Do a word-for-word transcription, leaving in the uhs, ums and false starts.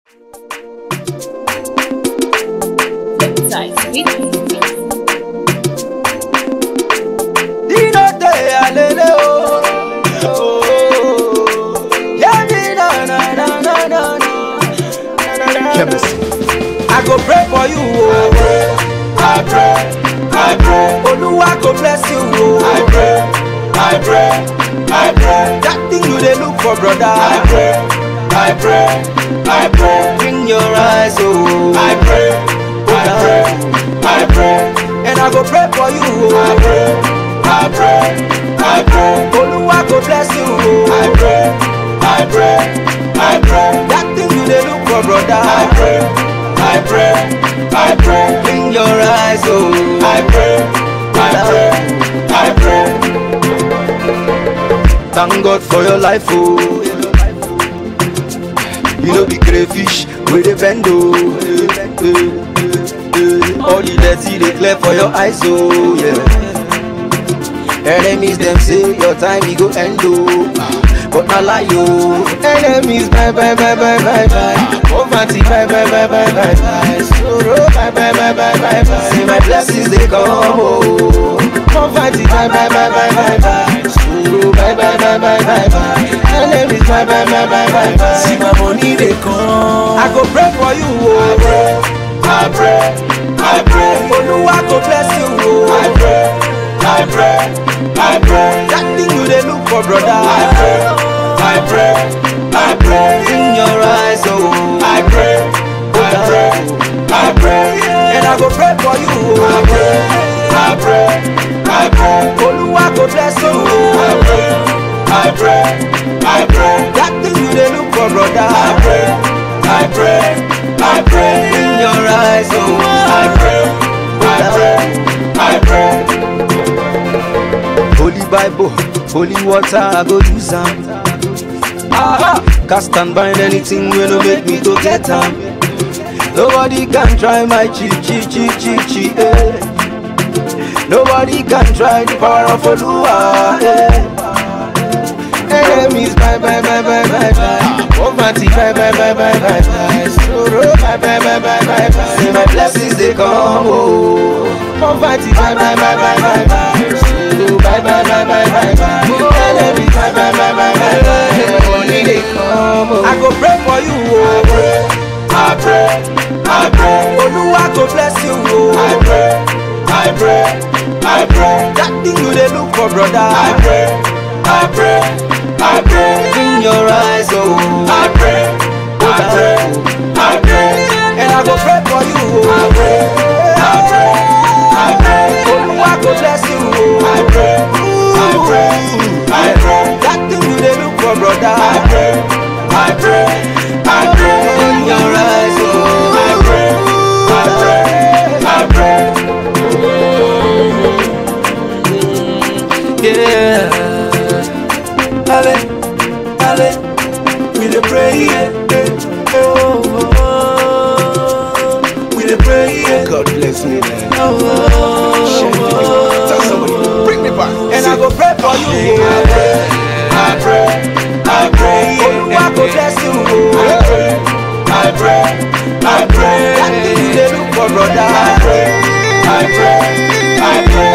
Fliptyce, Dino de alele oh, oh, yeah me na na na na na na. Chemistry. I go pray for you oh, I pray, I pray, Oluwa go bless you oh, I pray, I pray, I pray, that thing you dey look for brother. I pray, I pray, I pray, Bring your eyes oh, I pray, I pray, I pray, and I go pray for you I oh, pray, I pray, I pray, Oluwa go bless you I oh, pray, I pray, I pray, that thing you dey look for brother. I pray, I pray, I pray, Bring your eyes oh, I pray, I pray, I pray. Thank God for your life oh. You know the crayfish with the bend oh. Eh, eh, eh. All the dirty they clear for your eyes oh yeah. Enemies them say your time you go end oh, but not lie oh. Enemies bye bye bye bye bye bye. Poverty bye bye bye bye bye bye. Sorrow bye bye bye bye bye bye. See my blessings they come oh. Poverty bye bye bye bye bye bye. Sorrow bye bye bye bye bye bye. Enemies bye bye bye bye bye bye. See my money they come. I go pray for you oh. I pray, I pray, Oluwa go bless you oh. I pray, I pray, I pray, That thing you dey look for brother. I pray, I pray, I pray, In your eyes oh. I pray, I pray, I pray, And I go pray for you I oh. pray, I pray, I pray, Oluwa go bless you I oh. pray, I pray, I pray, That thing you dey look for brother. I pray, I pray, I pray, In your eyes oh. I pray, I pray, I pray. Holy Bible, holy water, I go use am. Aha, cast and bind anything wey no make me to get am. Nobody can try my chi chi chi chi chi eh. Nobody can try the power of Oluwa eh. Enemies bye bye bye bye bye bye. Poverty bye bye bye bye bye bye. Sorrow bye bye bye bye bye bye. See my blessings they come oh. Poverty bye bye bye bye bye bye. Sorrow bye bye bye bye bye bye. Enemies bye bye bye bye bye bye. Money they come oh. I go pray for you oh. I pray, I pray, Oluwa go bless you oh. I pray, I pray, I pray, That thing you dey look for brother. I pray, I pray, I pray, In your eyes oh. I pray, I pray, I pray, And I go pray for you I oh. pray, I pray, I pray, Oluwa go bless you oh. I pray, I pray, I pray, That thing you dey look for brother. I pray, I pray, I pray, In your eyes oh. I pray, I pray, I pray. Yeah. Ale, ale, we dey pray yeah. Eh, oh, oh, oh. We dey pray yeah. God bless me, man. Oh, oh, oh. Tell somebody, bring me back. And I go pray for you. I pray, I pray, I pray, Oluwa go bless you. I pray, I pray, I pray, That thing you dey look for brother. I pray, I pray, I pray,